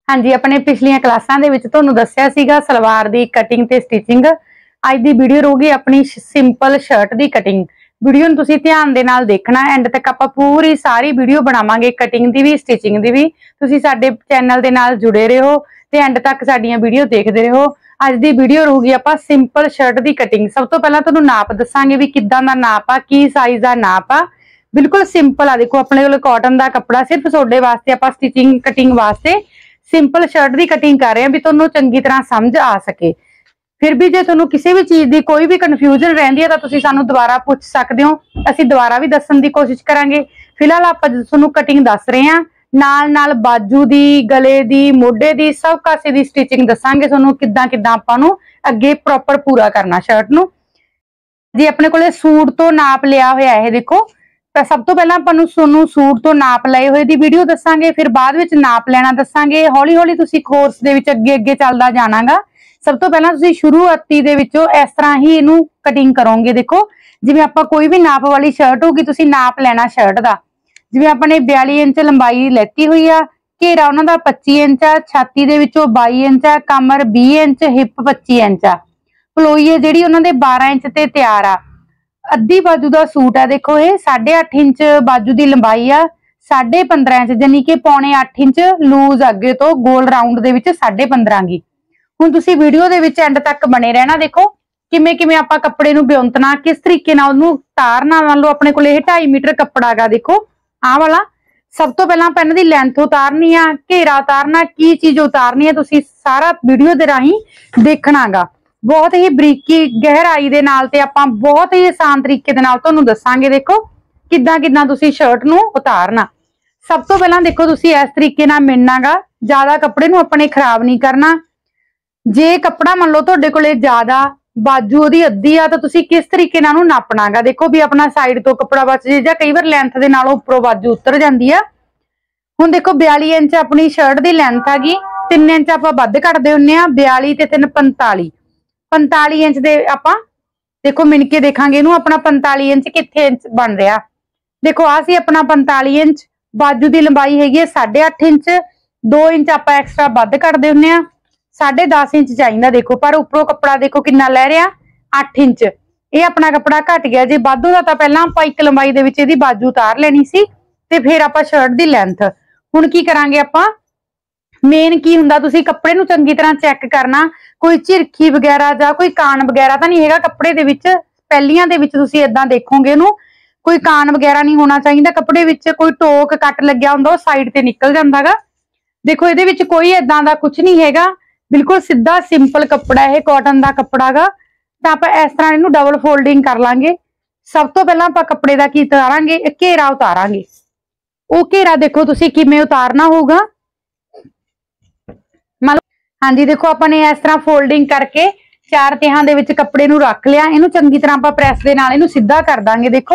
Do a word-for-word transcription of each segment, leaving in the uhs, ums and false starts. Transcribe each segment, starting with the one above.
हाँ जी, अपने पिछलियां क्लासां दे विच तुहानूं दस्सिया सीगा सलवार दी कटिंग ते स्टिचिंग। अज दी वीडियो रहूगी अपनी सिंपल शर्ट दी कटिंग। वीडियो नूं तुसीं ध्यान दे नाल देखना, एंड तक आपां पूरी सारी वीडियो बनावांगे, कटिंग दी भी स्टिचिंग दी भी। तुसीं साडे चैनल दे नाल जुड़े रहो ते एंड तक साडीआं वीडियो देखदे रहो। अज दी वीडियो रहूगी आपां सिंपल शर्ट दी कटिंग। सब तो पहलां तुहानूं नाप दस्सांगे भी किद्दां दा नाप आ, की साइज़ दा नाप आ। बिल्कुल सिंपल आ, देखो अपने कोल कॉटन दा कपड़ा, सिर्फ तुहाडे वास्ते आपां स्टिचिंग कटिंग वास्ते सिंपल शर्ट की कटिंग कर रहे हैं भी तुहानूं चंगी तरह समझ आ सके। फिर भी जे तुहानूं किसी भी चीज़ की कोई भी कन्फ्यूजन रहिंदी है तो तुसीं सानूं दोबारा पूछ सकदे हो, असीं दोबारा भी दस्सण दी कोशिश करांगे। फिलहाल आपां तुहानूं कटिंग दस रहे हैं, नाल नाल बाजू दी, गले दी, मोढे दी, सब कासे दी स्टिचिंग दसांगे तुहानूं किद्दां किद्दां आपां नूं अगे प्रॉपर पूरा करना शर्ट नूं। जे अपने कोले सूट तो नाप लिया होया है, देखो तो सब तो पहला आपां नूं सोनू सूट तो नाप लए होए दी वीडियो दसांगे, फिर बाद विच नाप लेना दसांगे। हौली हौली तुसीं कोर्स दे विच अगे अगे चलदा जाणागा। सब तो पहला तुसीं शुरुआती दे विचों इस तरह ही इहनूं कटिंग करोगे। देखो जिवें आपां कोई भी नाप वाली शर्ट होगी तुसीं नाप लेना शर्ट दा। जिवें आपणे बयाली इंच लंबाई लैती हुई आ, घेरा उहनां दा पच्ची इंच आ, छाती दे विचों बाई इंच आ, कमर बीस इंच, हिप पच्ची इंच आ, पलोई जिहड़ी उहनां दे बारह इंच ते तैयार आ। अद्धी बाजू का सूट है, देखो ये साढ़े अठ इंच बाजू की लंबाई आ, साढ़े पंद्रह इंच यानी कि पौने अठ इंच लूज अगे तो गोल राउंड दे विच साढ़े पंद्रह गी। हुण तुसीं वीडियो दे विच एंड तक बने रहना। देखो किवें किवें आपां कपड़े नूं ब्योंतना, किस तरीके नाल उहनूं उतारना। मान लो अपने कोल ये ढाई मीटर कपड़ा गा, देखो आ वाला। सब तो पहलां आपां इन्हां दी लैंथ उतारनी आ, घेरा उतारना, की चीज़ उतारनी है तुसीं सारा वीडियो दे राहीं देखना गा। बहुत ही बरीकी गहराई दे नाल ते आपां बहुत ही आसान तरीके दे नाल तुहानूं दस्सांगे। देखो किद्दां किद्दां तुसीं शर्ट नूं उतारना। सब तो पहलां देखो तुसीं इस तरीके नाल मिलना गा, ज्यादा कपड़े नूं अपने खराब नहीं करना। जे कपड़ा मान लो तुहाडे कोले ज्यादा बाजू ओहदी अद्धी आ तो तुसीं किस तरीके नाल उहनूं नापना गा। देखो भी अपना साइड तो कपड़ा बच जे जां कई बार लैंथ दे नालों उपरों बाजू उतर जांदी आ। हुण देखो बयाली इंच अपनी शर्ट दी लैंथ आ गई, तीन इंच आपां वध कटदे हुंदे आ, बयाली ते तीन पंताली, पंताली इंच दे आपां देखो मिन के देखांगे इहनूं अपना पंताली इंच कित्थे इंच बन रहा। देखो आ सी अपना पंताली इंच, बाजू की लंबाई हैगी है साढ़े अठ इंच, दो इंच आपां एक्सट्रा वध कटदे हुंदे आ, साढ़े दस इंच चाहिदा। देखो पर उपरों कपड़ा देखो कितना लै रहा अठ इंच, ये अपना कपड़ा घट गया। जे वाधू दा तां पहलां आपां इक लंबाई दे विच इहदी बाजू उतार लेनी सी ते फिर आपां शर्ट दी लैंथ। हुण की करांगे आपां, मेन की हुंदा तुसीं कपड़े नूं चंगी तरह चैक करना, कोई झिरखी वगैरह जां कोई कान वगैरह तां नहीं हैगा कपड़े दे विच। पहलियां दे विच तुसीं इदां देखोगे नूं कोई कान वगैरह नहीं होना चाहिए कपड़े विच, कोई टोक कट लग्या हुंदा ओह साइड ते निकल जांदा गा। देखो इहदे विच कोई इदां दा कुछ नहीं हैगा, बिल्कुल सीधा सिंपल कपड़ा है, कॉटन दा कपड़ा गा। तां आपां इस तरह इहनूं डबल फोल्डिंग कर लांगे। सब तो पहलां आपां कपड़े दा की उतारांगे, घेरा उतारांगे। ओह घेरा देखो तुसीं किवें उतारना होगा। हाँ जी, देखो अपने इस तरह फोल्डिंग करके चार तिहां दे विच कपड़े नूं रख लिया, इहनूं चंगी तरह आपां प्रैस दे नाल इहनूं सीधा कर दांगे। देखो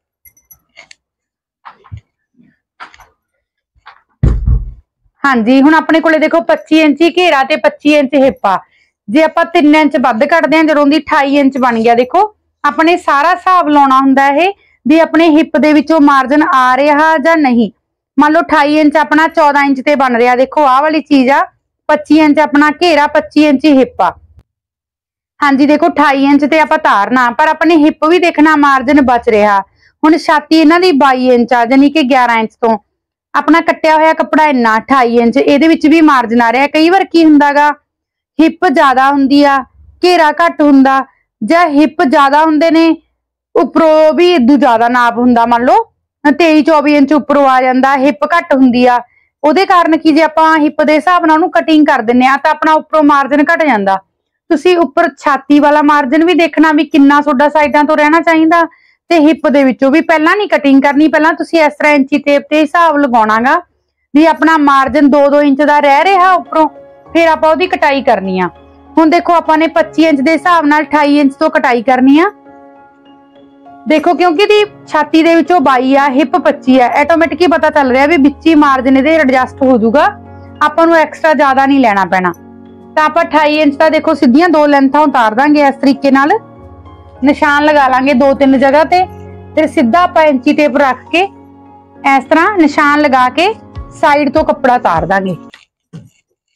हाँ जी, हुण अपने कोले देखो पच्ची इंच ही घेरा ते पच्ची इंच हिप आ। जे आपां तीन इंच वध कटदे हां जदों दी अठाई इंच बन गया। देखो अपने सारा हिसाब लाउणा हुंदा है भी अपने हिप दे विचों मार्जन आ रहा जां नहीं। मान लो अठाई इंच अपना चौदह इंच ते बन रहा, देखो आह वाली चीज आ, पच्ची इंच अपना घेरा, पच्ची इंच हिप आ। हाँ जी, देखो अठाई इंच ते आपां तारना, पर अपने हिप भी देखना मार्जन बच रहा। हुण छाती इन्हां दी बाई इंच आ यानी कि ग्यारह इंच तो अपना कट्टिया होया कपड़ा इन्ना अठाई इंच, इहदे विच भी मार्जन आ रहा। कई बार की हुंदा गा हिप ज्यादा हुंदी आ, घेरा घट हुंदा, जां हिप ज्यादा हुंदे ने उपरों भी इदू ज्यादा नाप हुंदा। मान लो तेई चौबी इंच उपरों आ जांदा, हिप घट हुंदी आ। ਉਹਦੇ ਕਾਰਨ ਕੀ ਜੇ ਆਪਾਂ ਹਿਪ ਦੇ ਹਿਸਾਬ ਨਾਲ ਉਹਨੂੰ ਕਟਿੰਗ ਕਰ ਦਿੰਨੇ ਆ ਤਾਂ ਆਪਣਾ ਉੱਪਰੋਂ ਮਾਰਜਨ ਘਟ ਜਾਂਦਾ। ਤੁਸੀਂ ਉੱਪਰ ਛਾਤੀ ਵਾਲਾ ਮਾਰਜਨ ਵੀ ਦੇਖਣਾ ਵੀ ਕਿੰਨਾ ਤੁਹਾਡਾ ਸਾਈਡਾਂ ਤੋਂ ਰਹਿਣਾ ਚਾਹੀਦਾ ਤੇ ਹਿਪ ਦੇ ਵਿੱਚੋਂ ਵੀ ਪਹਿਲਾਂ ਨਹੀਂ ਕਟਿੰਗ ਕਰਨੀ। ਪਹਿਲਾਂ ਤੁਸੀਂ ਇਸ ਤਰ੍ਹਾਂ ਇੰਚੀ ਟੇਪ ਤੇ ਹਿਸਾਬ ਲਗਾਉਣਾਗਾ ਵੀ ਆਪਣਾ ਮਾਰਜਨ ਦੋ ਦੋ ਇੰਚ ਦਾ ਰਹਿ ਰਿਹਾ ਉੱਪਰੋਂ, ਫਿਰ ਆਪਾਂ ਉਹਦੀ ਕਟਾਈ ਕਰਨੀ ਆ। ਹੁਣ ਦੇਖੋ ਆਪਾਂ ਨੇ ਪੱਚੀ इंच ਦੇ ਹਿਸਾਬ ਨਾਲ अठाई इंच ਤੋਂ ਕਟਾਈ ਕਰਨੀ ਆ। देखो क्योंकि दी छाती दे विचों बाई आ, हिप पच्ची है, ऑटोमेटिक ही पता चल रहा है भी विच ही मार्जिन इहदे एडजस्ट हो जाऊगा, आपां नूं एक्स्ट्रा ज्यादा नहीं लेना पैना। तां आपां अठाई इंच दा देखो सीधियां दो लेंथां उतार दांगे इस तरीके नाल, निशान लगा लांगे दो तीन जगह ते, फिर सीधा आपां इंची टेप रख के इस तरह निशान लगा के साइड तो कपड़ा उतार दांगे।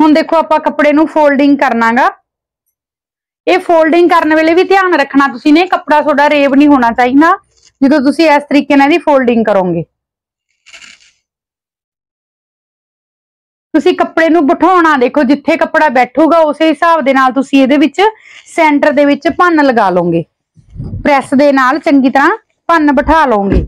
हुण देखो आपां कपड़े नूं फोल्डिंग करनागा। ये फोल्डिंग करने वेले भी ध्यान रखना तुसीं ने कपड़ा थोड़ा रेव नहीं होना चाहिए जो तुसीं इस तरीके नाल फोल्डिंग करोगे। तुसीं कपड़े नूं बिठाउणा देखो जिथे कपड़ा बैठूगा उस हिसाब दे नाल तुसीं इहदे विच सेंटर दे विच भन्न लगा लोगे। प्रैस दे नाल चंगी तरह भन्न बिठा लोगे।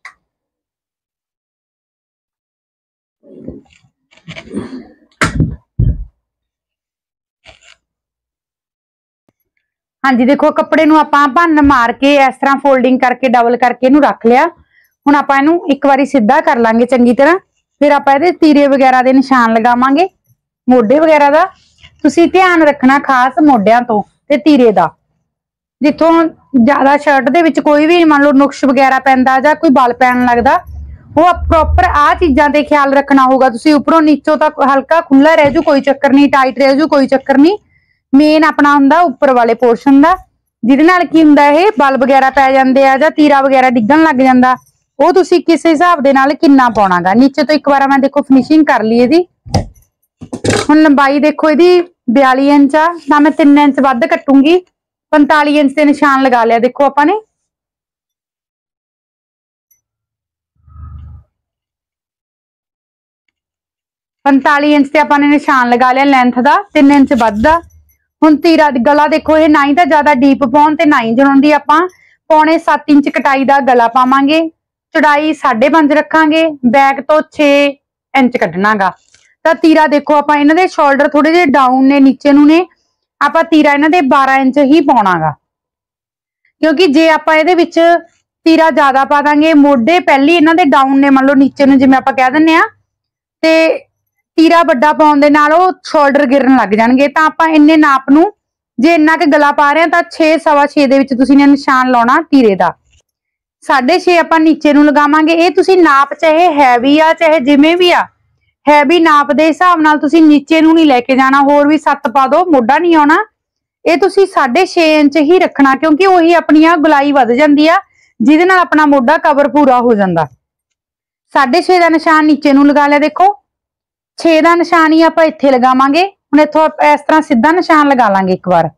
हाँ जी देखो कपड़े नूं आपां भन्न मार के इस तरह फोल्डिंग करके डबल करके इहनूं रख लिया। हुण आपां इहनूं एक बारी सीधा कर लांगे चंगी तरह, फिर आपां इहदे तीरे वगैरह दे निशान लगावांगे। मोढे वगैरह दा तुसीं ध्यान रखना खास मोढियां तो ते तीरे दा, जिथों ज्यादा शर्ट दे विच कोई भी मान लो नुक्श वगैरह पैंदा जां कोई बल पैण लगदा वो प्रॉपर आ चीज़ां ते ख्याल रखना होगा। तुसीं उपरों नीचों तक हल्का खुला रह जू कोई चक्कर नहीं, टाइट रह जू कोई चक्कर नहीं। मेन अपना हुंदा उपर वाले पोर्शन दा जिहदे नाल की हुंदा है बल वगैरह पै जांदे आ जां तीरा वगैरह डिग्गण लग जांदा, वो तुसीं किस हिसाब दे नाल किन्ना पाउणागा। नीचे तो एक बार मैं देखो फिनिशिंग कर ली इहदी। हुण लंबाई देखो इहदी बयाली इंच आ तां मैं तीन इंच वध कट्टूंगी। पैंताली इंच ते निशान लगा लिया देखो आपां ने। पैंताली इंच ते आपां ने निशान लगा लिया लेंथ दा, तीन इंच वध आ। हुण तीरा गला देखो ये ना ही तां ज्यादा डीप पाउण ते ना ही जणाउंदी। आपां पौने सत्त इंच कटाई दा गला पावांगे, चौड़ाई साढ़े पांच रखांगे, बैक तो छे इंच कड्ढणागा। तां तीरा देखो आपां इन्हां दे शोल्डर थोड़े जे डाउन ने नीचे नूं ने, आपां तीरा इन्हां दे बारह इंच ही पाउणागा। क्योंकि जे आपां इहदे विच तीरा ज्यादा पा दांगे मोढे पहली इन्हां दे डाउन ने मान लो नीचे नूं जिवें आपां कह दिंदे आ ते तीरा वड्डा पाउण दे नाल ओह शोल्डर गिरन लग जाणगे। तां आपां इन्ने नाप नूं जे इन्ना क गला पा रहे हां तां छे सवा छे दे विच तुसीं ने निशान लाउणा तीरे दा। साढ़े छे आपां नीचे नूं लगावांगे। ये तुसीं नाप चाहे हैवी आ चाहे जिवें भी आ, हैवी नाप दे हिसाब नाल तुसीं नीचे नूं नहीं लैके जाना, होर भी सत्त पा दो मोढा नहीं आउणा। ये तुसीं साढ़े छे इंच ही रखना क्योंकि उही अपनी आ गुलाई वध जांदी आ जिहदे नाल अपना मोढा कवर पूरा हो जांदा। साढ़े छे दा निशान नीचे नूं लगा लिया देखो, छे का निशान ही आप इत्थे लगावांगे। हुण इत्थों इस तरह सीधा निशान लगा लांगे एक बार।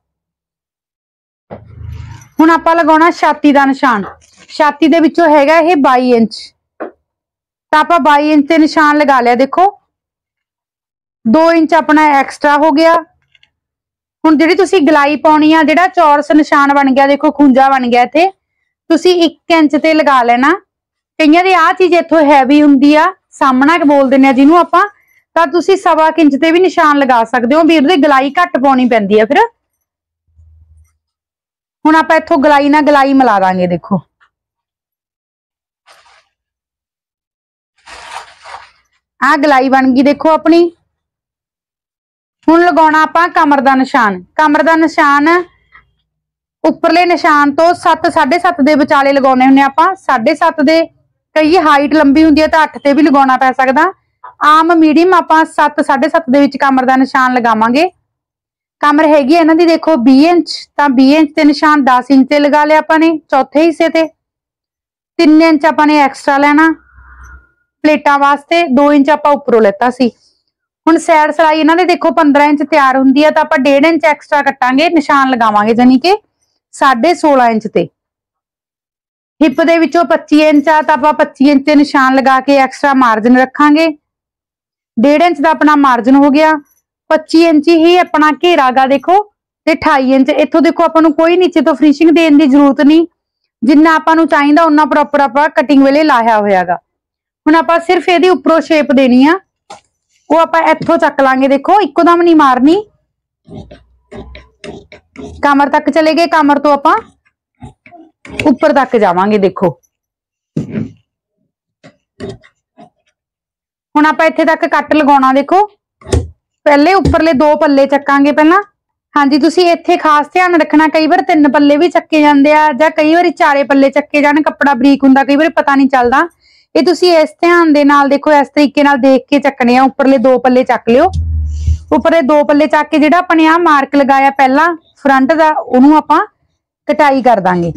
हुण आपां लगाउणा छाती का निशान। छाती दे विचों हैगा ये बाई इंच, तां आपां बाई इंच ते निशान लगा लिया देखो। दो इंच अपना एक्सट्रा हो गया। हुण जिहड़ी तुसीं गलाई पाउणी आ, जिहड़ा चौरस निशान बन गया देखो, खुंजा बन गया इत्थे, तुसीं एक इंच ते लगा लेना। कईयां दी आ चीज़ इत्थों हैवी हुंदी आ, सामना बोल दिंदे आ जिहनूं आपां, तां तुसीं सवा इंच ते भी निशान लगा सकदे हो। भी उहदी गलाई घट पाउणी पैंदी है फिर। हुण आपां इत्थों गलाई नाल गलाई मिला दांगे देखो। आ गलाई बन गई देखो अपनी। हुण लगाउणा आपां कमर दा निशान। कमर दा निशान उपरले निशान तो सत्त साढ़े सत्त दे विचाले लगाउने हुंदे आपां। साढ़े सत्त दे कई हाइट लंबी हुंदी है तां अठ ते भी लगाउणा पै सकदा। आम मीडियम आपां सत्त साढ़े सत्त दे विच कमर दा निशान लगावांगे। कमर हैगी इन्हां दी देखो बीस इंच, तां बीस इंच ते निशान दस इंच ते लगा लिया आपां ने चौथे हिस्से ते। तीन इंच आपां ने एक्स्ट्रा लेना प्लेटां वास्ते, दो इंच आपां उपरों लेता सी। हुण साइड सलाई इन्हां दे देखो पंद्रह इंच तैयार हुंदी है तां आपां डेढ़ इंच एक्स्ट्रा कट्टांगे, निशान लगावांगे जानी कि साढ़े सोलह इंच ते। हिप दे विचों पच्ची इंच आ तां आपां पच्ची इंच ते निशान लगा के एक्स्ट्रा मार्जिन रखांगे। डेढ़ इंच का अपना मार्जिन हो गया। पच्ची इंच ही अपना घेरा गा देखो ते अठाई इंच। इत्थों देखो आपां कोई नीचे तो फिनिशिंग देने की जरूरत नहीं, जिन्ना आपां नूं चाहीदा उन्ना प्रॉपर आपां कटिंग वेले लाया होयागा। हुण आपां सिर्फ इहदी उपरों शेप देनी आ, वो आपां इत्थों चक लांगे देखो, इकोदम नहीं मारनी। कमर तक चले गए, कमर तो आपां उपर तक जावांगे देखो। हुण आपां इत्थे तक कट लगाउणा देखो। पहले उपरले दो पल्ले चकांगे पहला। हाँ जी तुसीं इत्थे खास ध्यान रखना, कई बार तीन पल्ले भी चक्के जांदे आ जां कई बार चारे पल्ले चक्के जाण, कपड़ा बरीक हुंदा कई बार पता नहीं चलदा। ये तुसीं इस ध्यान दे नाल देखो इस तरीके नाल देख के चकने आ। उपरले दो पल्ले चक लियो। उपरले दो पल्ले चक के जिहड़ा अपने आ मार्क लगाया पहला फ्रंट दा, उहनूं आपां कटाई कर दांगे।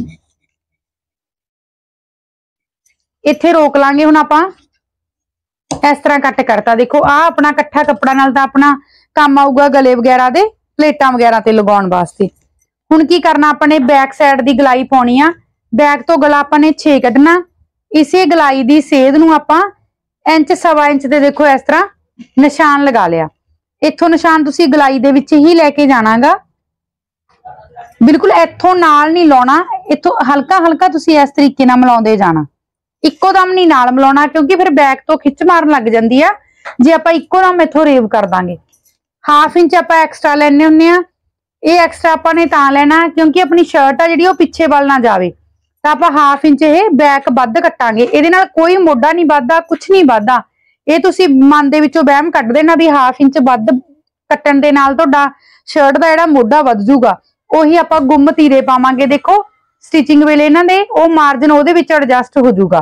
इत्थे रोक लांगे। हुण आपां इस तरह कट करता देखो। आ अपना कट्ठा कपड़ा नाल तां अपना काम आऊगा गले वगैरह दे प्लेटां वगैरह ते लगाउण वास्ते। हुण की करना, अपने बैक साइड दी गलाई पाउणी आ। बैक तो गला अपने छे कढना। इसे गलाई दी सेध नूं आपां इंच सवा इंच ते देखो इस तरह निशान लगा लिया। इत्थों निशान तुसी गलाई दे विच ही लैके जाणागा, बिल्कुल इत्थों नाल नहीं लाउणा, इत्थों हल्का हल्का तुसी इस तरीके नाल मिलाउंदे जाना, इक्को दम नहीं नाल मिलाउणा, क्योंकि फिर बैक तो खिच मारन लग जांदी आ जे आपां इक्को दम इत्थों रेव कर दांगे। हाफ इंच आपां एक्स्ट्रा लैने हुंदे आ। ये एक्स्ट्रा आपां ने तां लेना क्योंकि अपनी शर्ट आ जिहड़ी ओह पिछे वल ना जावे, तां आपां हाफ इंच ये बैक वध कट्टांगे। इहदे नाल कोई मोढा नहीं वधदा, कुछ नहीं वधदा। ये तुसी मन दे विचों वहम कढ देना भी हाफ इंच वध कट्टण दे नाल तुहाडा शर्ट दा जिहड़ा मोढा वध जूगा। ਉਹੀ ਆਪਾਂ ਗੁੰਮ ਤੀਰੇ ਪਾਵਾਂਗੇ। देखो स्टिचिंग ਵੇਲੇ ਇਹਨਾਂ ਦੇ ਉਹ ਮਾਰਜਨ ਉਹਦੇ ਵਿੱਚ ਐਡਜਸਟ ਹੋ ਜਾਊਗਾ।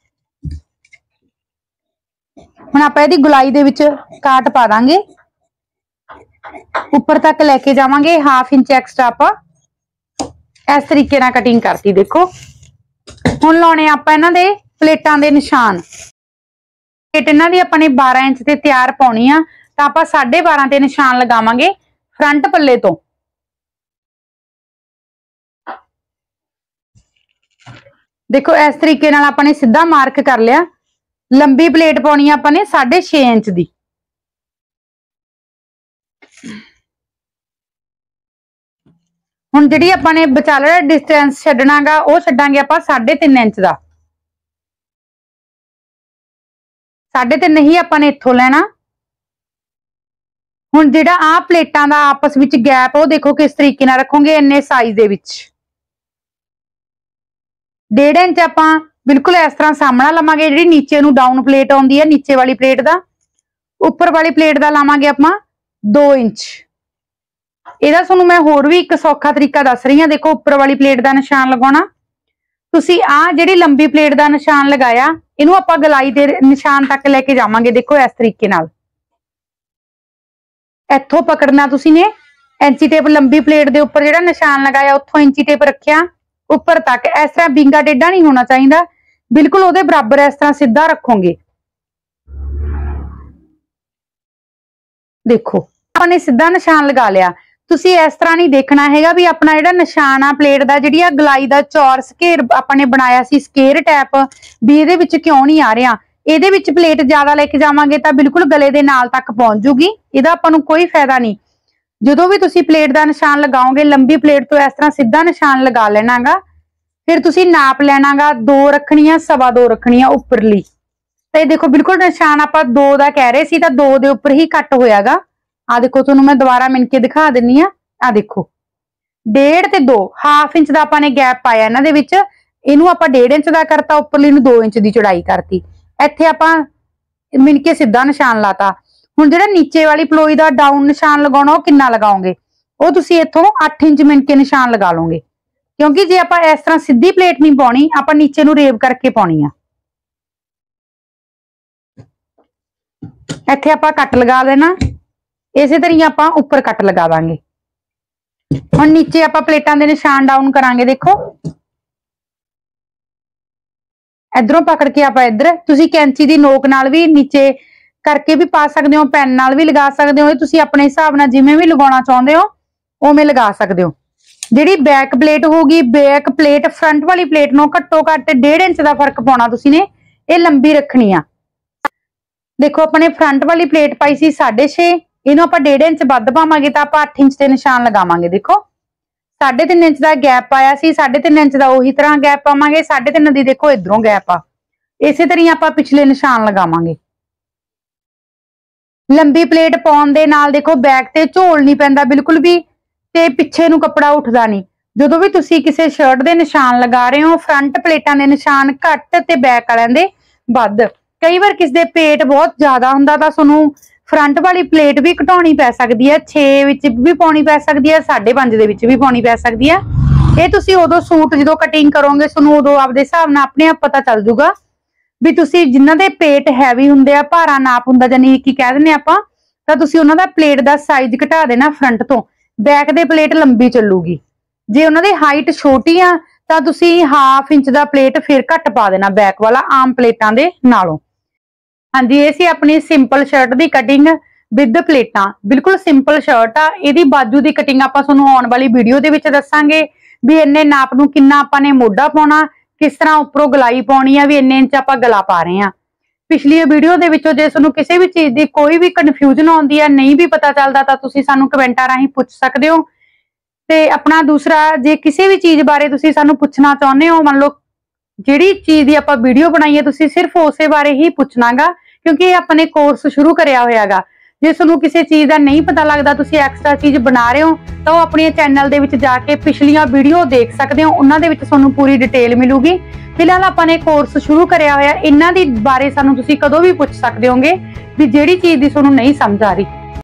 ਹੁਣ ਆਪਾਂ ਇਹਦੀ ਗੁਲਾਈ ਦੇ ਵਿੱਚ ਕਾਟ ਪਾ ਦਾਂਗੇ, ਉੱਪਰ ਤੱਕ ਲੈ ਕੇ ਜਾਵਾਂਗੇ। ਹਾਫ ਇੰਚ ਐਕਸਟਰਾ ਆਪਾਂ ਇਸ ਤਰੀਕੇ ਨਾਲ ਕਟਿੰਗ ਕਰਤੀ। ਦੇਖੋ ਹੁਣ ਲਾਉਣੇ ਆਪਾਂ ਇਹਨਾਂ ਦੇ ਪਲੇਟਾਂ ਦੇ ਨਿਸ਼ਾਨ। ਪਲੇਟ ਇਹਨਾਂ ਦੀ ਆਪਾਂ ਨੇ ਬਾਰਾਂ ਇੰਚ ਤੇ ਤਿਆਰ ਪਾਉਣੀ ਆ, ਤਾਂ ਆਪਾਂ ਸਾਢੇ ਬਾਰਾਂ ਤੇ ਨਿਸ਼ਾਨ ਲਗਾਵਾਂਗੇ ਫਰੰਟ ਪੱਲੇ ਤੋਂ। देखो इस तरीके नाल आपने सीधा मार्क कर लिया। लंबी प्लेट पाउणी आपने साढ़े छे इंच दी। हुण जिहड़ी आपने विचाले डिस्टेंस छड्डणागा वो छड्डांगे आपां साढ़े तीन इंच दा। साढ़े तीन ही आपने इत्थों लैना। हुण जिहड़ा आ प्लेटां दा आपस विच गैप वो देखो किस तरीके नाल रखोगे इन्ने साइज दे विच। डेढ़ इंच आपां बिल्कुल इस तरह सामना लवांगे। जिहड़ी नीचे नूं डाउन प्लेट आउंदी है, नीचे वाली प्लेट दा उपर वाली प्लेट दा लावांगे आपां दो इंच। इहदा तुहानूं मैं होर भी एक सौखा तरीका दस रही हां। देखो उपर वाली प्लेट दा निशान लगाउणा, तुसीं आ जिहड़ी लंबी प्लेट दा निशान लगाया इहनूं आपां गलाई दे निशान तक लैके जावांगे। देखो इस तरीके नाल इत्थों पकड़ना तुसीं ने इंची टेप। लंबी प्लेट दे उपर जिहड़ा निशान लगाया उत्थों इंची टेप रखिया ऊपर तक। इस तरह बिंगा टेढ़ा नहीं होना चाहिए, बिल्कुल उहदे बराबर इस तरह सीधा रखोगे। देखो आपने सीधा निशान लगा लिया। तुसी इस तरह नहीं देखना हैगा भी अपना जिहड़ा निशान आ प्लेट दा जिहड़ी आ गलाई दा चौरस घेर आपने बनाया सी स्केयर टैप भी इहदे विच क्यों नहीं आ रहा। इहदे विच प्लेट ज्यादा लेके जावांगे तां बिल्कुल गले दे नाल तक पहुंच जूगी। इहदा आपां नूं कोई फायदा नहीं। जो भी तुसी प्लेट का निशान लगाओगे लंबी प्लेट तो इस तरह सीधा निशान लगा लेनागा। फिर तुसी नाप लेनागा दो रखनिया सवा दो रखनिया उपरली। तो देखो बिल्कुल निशान आप दो का कह रहे सी, दो दे उपर ही कट होयागा। आ देखो तुहानूं मैं दोबारा मिन के दिखा दिन्नी आ। आ देखो डेढ़ ते दो हाफ इंच का आपने गैप पाया इन्हां दे विच। इहनूं आपां डेढ़ इंच का करता, उपरली नूं दो इंच की चौड़ाई करती। इत्थे आपां मिन के सीधा निशान लाता। हुण जिहड़ा नीचे वाली पलोई दा डाउन निशान लगाउणा ओह किन्ना लगाओगे, वो तुसीं इत्थों अठ इंच मिन के निशान लगा लोगे। क्योंकि जे आपां इस तरह सीधी प्लेट नहीं पाउणी, आपां नीचे नूं रेव करके पाउणी आ। इत्थे आपां कट लगा लेना, इसे तरह आपां उपर कट लगा दांगे। हुण नीचे आपां प्लेटां दे निशान डाउन करांगे। देखो इधरों पकड़ के आपां इधर तुसीं कैंची दी नोक नाल भी नीचे करके भी पा सकते हो, पेन नाल भी लगा सकते हो। तुसीं अपने हिसाब नाल जिवें भी लगाउणा चाहुंदे हो उवें लगा सकते हो। जिहड़ी बैक प्लेट होगी, बैक प्लेट फ्रंट वाली प्लेट नूं घट्टो घट्ट डेढ़ इंच का फर्क पाउणा तुसीं ने, ये लंबी रखनी आ। देखो अपने फ्रंट वाली प्लेट पाई सी साढ़े छे, इहनूं आपां डेढ़ इंच वध पावांगे तां आपां अठ इंच ते निशान लगावांगे। देखो साढ़े तीन इंच का गैप पाया सी, साढ़े तीन इंच का उही तरह गैप पावांगे। साढ़े तीन दी देखो इधरों गैप आ, इसे तरह आपां पिछले निशान लगावांगे। लंबी प्लेट पाउण दे नाल देखो बैक ते झोल नहीं पैंदा बिल्कुल भी, ते पिछे नूं कपड़ा उठदा नहीं। जदों भी तुसीं किसी शर्ट दे निशान लगा रहे हो, फ्रंट प्लेटां दे निशान घट ते बैक वालियां दे वध। कई बार किसी दे पेट बहुत ज्यादा हुंदा तां तुहानूं फ्रंट वाली प्लेट भी घटाउणी पै सकदी है। छे विच भी पाउणी पै सकदी है, साढ़े पंज दे विच भी पाउणी पै सकदी है। ये तुसीं उदों सूट जदों कटिंग करोगे तुहानूं उदों आपदे हिसाब नाल अपने आप पता चल जूगा भी तुसीं जिन्हां दे पेट हैवी हुंदे आ, भारा नाप हुंदा जानी कि कह दिंदे आपां, तां तुसीं उन्हां दा प्लेट दा साइज घटा देना फ्रंट तो। बैक दे प्लेट लंबी चलूगी। जे उन्हां दी हाइट छोटी आ तां तुसीं हाफ इंच दा प्लेट फिर घट पा देना बैक वाला आम प्लेटां दे नालों। हाँ जी, ये सी अपनी सिंपल शर्ट दी कटिंग। विद प्लेटां। बिल्कुल सिंपल शर्ट आ। इहदी बाजू की कटिंग आपां तुहानूं आउण वाली वीडियो दे विच दस्सांगे भी इन्ने नाप नूं किन्ना आपां ने मोढा पाउणा, किस तरह उपरों गलाई पाउणी आ, भी इन्ने इंच आपां गला पा रहे हां। पिछली वीडियो दे विचों जे तुहानूं किसी भी चीज़ की कोई भी कन्फ्यूजन आउंदी है, नहीं भी पता चलदा, तां तुसीं सानूं कमेंटां राहीं पुछ सकदे हो। ते अपना दूसरा, जे किसी भी चीज़ बारे तुसीं सानूं पुछना चाहुंदे हो, मान लो जिहड़ी चीज़ दी आपां वीडियो बनाई है तुसीं सिर्फ उसे बारे ही पुछनागा, क्योंकि ये अपने कोर्स शुरू करिया होया गा। जे तुहानूं किसी चीज़ का नहीं पता लगता, तुसीं एक्स्ट्रा चीज़ बना रहे हो, तो अपने चैनल दे विच जाके पिछलियां वीडियो देख सकते हो, उन्हां दे विच तुहानूं पूरी डिटेल मिलूगी। फिलहाल आपां ने कोर्स शुरू करिया होया, इन्हां दी बारे सानूं तुसीं कदों भी पुछ सकदे होगे भी जिहड़ी चीज़ दी तुहानूं नहीं समझ आ रही।